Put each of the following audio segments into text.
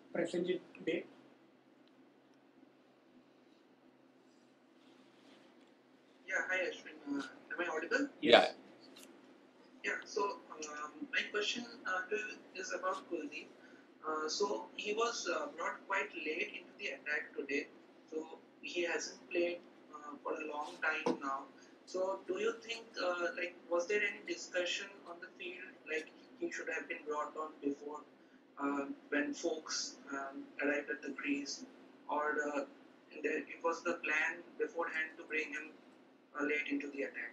Prasenjit day. Yeah, hi Ashwin. Am I audible? Yeah. Yeah, so my question to you is about Kuldeep. So he was brought quite late into the attack today. So he hasn't played for a long time now. So do you think, was there any discussion on the field, like he should have been brought on before when folks arrived at the crease, or it was the plan beforehand to bring him late into the attack?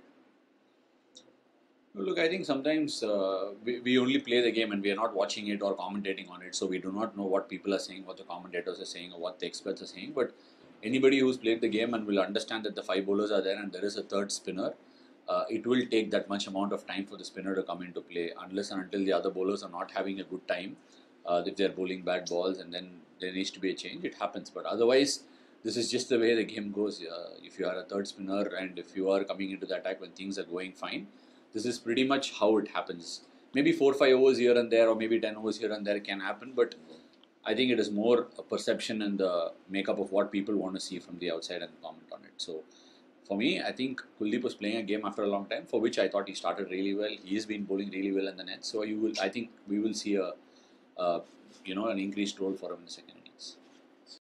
Look, I think sometimes we only play the game and we are not watching it or commentating on it, so we do not know what people are saying, what the commentators are saying, or what the experts are saying. But anybody who's played the game and will understand that the five bowlers are there and there is a third spinner, it will take that much amount of time for the spinner to come into play, unless and until the other bowlers are not having a good time. If they're bowling bad balls and then there needs to be a change, it happens. But otherwise, this is just the way the game goes. If you are a third spinner and if you are coming into the attack when things are going fine, this is pretty much how it happens. Maybe 4 5 overs here and there, or maybe 10 overs here and there can happen, but I think it is more a perception and the makeup of what people want to see from the outside and comment on it. So, for me, I think Kuldeep was playing a game after a long time, for which I thought he started really well. He has been bowling really well in the net, so I think we will see a an increased role for him in the second.